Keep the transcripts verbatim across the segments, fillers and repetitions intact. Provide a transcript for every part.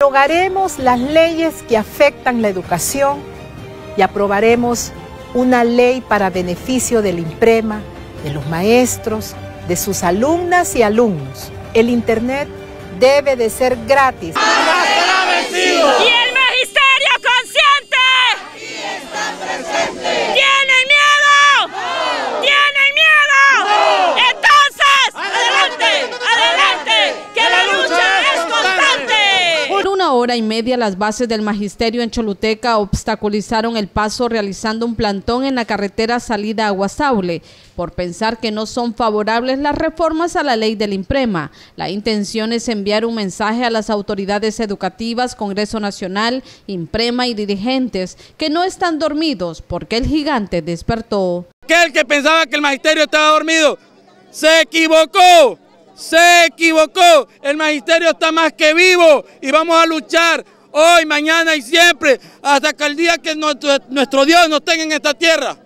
Derogaremos las leyes que afectan la educación y aprobaremos una ley para beneficio del INPREMA, de los maestros, de sus alumnas y alumnos. El Internet debe de ser gratis. ¡Y el magisterio consciente! ¡Aquí está presente! ¡Tienen miedo! ¡No! ¡Tienen miedo! ¡No! Entonces, adelante, adelante, que la lucha es constante. Por una hora y media, las bases del magisterio en Choluteca obstaculizaron el paso realizando un plantón en la carretera salida a Guasaule por pensar que no son favorables las reformas a la ley del INPREMA. La intención es enviar un mensaje a las autoridades educativas, Congreso Nacional, INPREMA y dirigentes que no están dormidos porque el gigante despertó. Aquel que pensaba que el magisterio estaba dormido se equivocó. Se equivocó, el magisterio está más que vivo y vamos a luchar hoy, mañana y siempre hasta que el día que nuestro, nuestro Dios nos tenga en esta tierra.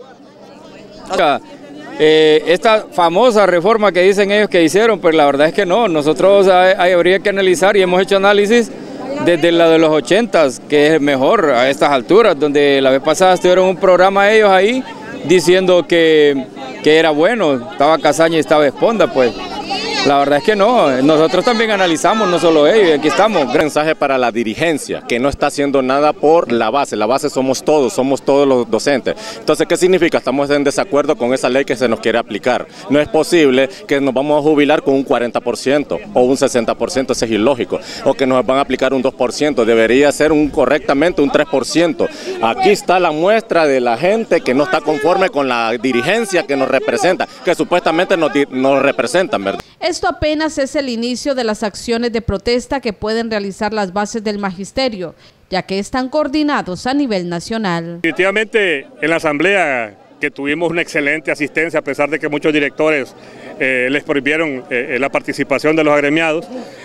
Eh, esta famosa reforma que dicen ellos que hicieron, pues la verdad es que no, nosotros hay, hay, habría que analizar y hemos hecho análisis desde la de los ochentas, que es mejor a estas alturas, donde la vez pasada estuvieron un programa ellos ahí diciendo que, que era bueno, estaba Casaña y estaba Esponda, pues. La verdad es que no, nosotros también analizamos, no solo ellos, y aquí estamos. Un mensaje para la dirigencia, que no está haciendo nada por la base, la base somos todos, somos todos los docentes. Entonces, ¿qué significa? Estamos en desacuerdo con esa ley que se nos quiere aplicar. No es posible que nos vamos a jubilar con un cuarenta por ciento o un sesenta por ciento, eso es ilógico, o que nos van a aplicar un dos por ciento, debería ser un correctamente un tres por ciento. Aquí está la muestra de la gente que no está conforme con la dirigencia que nos representa, que supuestamente nos, nos representan, ¿verdad? Esto apenas es el inicio de las acciones de protesta que pueden realizar las bases del magisterio, ya que están coordinados a nivel nacional. Definitivamente en la asamblea que tuvimos una excelente asistencia, a pesar de que muchos directores eh, les prohibieron eh, la participación de los agremiados,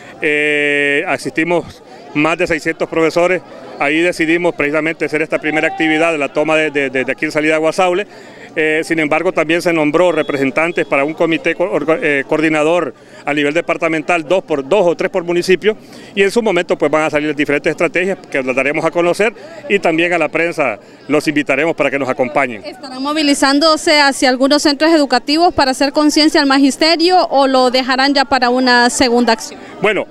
eh, asistimos más de seiscientos profesores, ahí decidimos precisamente hacer esta primera actividad de la toma de, de, de aquí en salida a Guasaule. Eh, sin embargo, también se nombró representantes para un comité co eh, coordinador a nivel departamental, dos por dos o tres por municipio, y en su momento pues van a salir diferentes estrategias que las daremos a conocer y también a la prensa los invitaremos para que nos acompañen. ¿Estarán movilizándose hacia algunos centros educativos para hacer conciencia al magisterio o lo dejarán ya para una segunda acción? Bueno,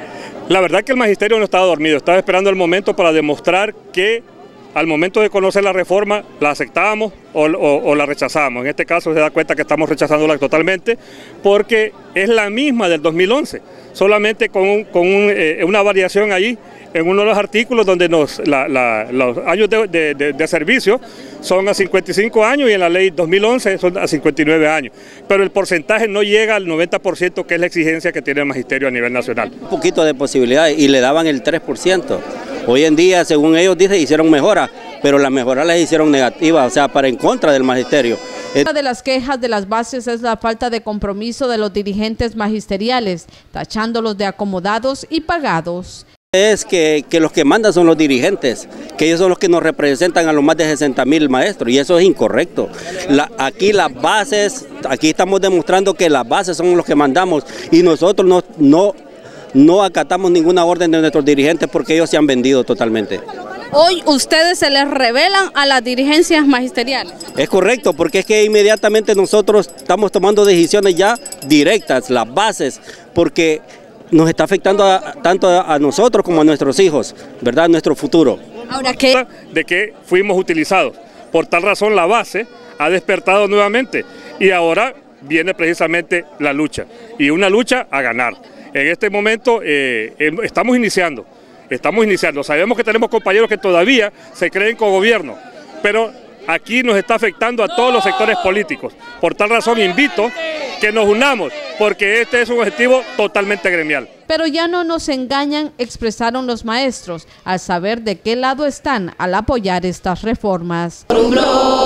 la verdad que el magisterio no estaba dormido, estaba esperando el momento para demostrar que al momento de conocer la reforma, la aceptábamos o, o, o la rechazábamos. En este caso se da cuenta que estamos rechazándola totalmente porque es la misma del dos mil once, solamente con, un, con un, eh, una variación ahí en uno de los artículos donde nos, la, la, los años de, de, de, de servicio son a cincuenta y cinco años y en la ley dos mil once son a cincuenta y nueve años. Pero el porcentaje no llega al noventa por ciento, que es la exigencia que tiene el magisterio a nivel nacional. Un poquito de posibilidades y le daban el tres por ciento. Hoy en día, según ellos dicen, hicieron mejoras, pero las mejoras las hicieron negativas, o sea, para en contra del magisterio. Una de las quejas de las bases es la falta de compromiso de los dirigentes magisteriales, tachándolos de acomodados y pagados. Es que, que los que mandan son los dirigentes, que ellos son los que nos representan a los más de sesenta mil maestros, y eso es incorrecto. La, aquí las bases, aquí estamos demostrando que las bases son los que mandamos y nosotros no, no, no acatamos ninguna orden de nuestros dirigentes porque ellos se han vendido totalmente. Hoy ustedes se les revelan a las dirigencias magisteriales. Es correcto, porque es que inmediatamente nosotros estamos tomando decisiones ya directas, las bases, porque nos está afectando a, tanto a, a nosotros como a nuestros hijos, ¿verdad? Nuestro futuro. Ahora, ¿qué? De que fuimos utilizados. Por tal razón la base ha despertado nuevamente y ahora viene precisamente la lucha, y una lucha a ganar. En este momento eh, estamos iniciando, estamos iniciando, sabemos que tenemos compañeros que todavía se creen con gobierno, pero aquí nos está afectando a todos los sectores políticos. Por tal razón invito que nos unamos, porque este es un objetivo totalmente gremial. Pero ya no nos engañan, expresaron los maestros, al saber de qué lado están al apoyar estas reformas. Por un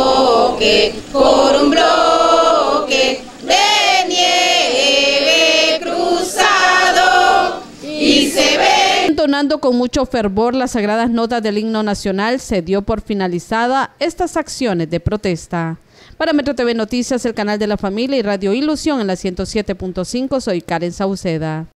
bloque, por un bloque de nieve cruzado y se ve. Entonando con mucho fervor las sagradas notas del himno nacional, se dio por finalizada estas acciones de protesta. Para Metro T V Noticias, el canal de la familia y Radio Ilusión en la ciento siete punto cinco, soy Karen Sauceda.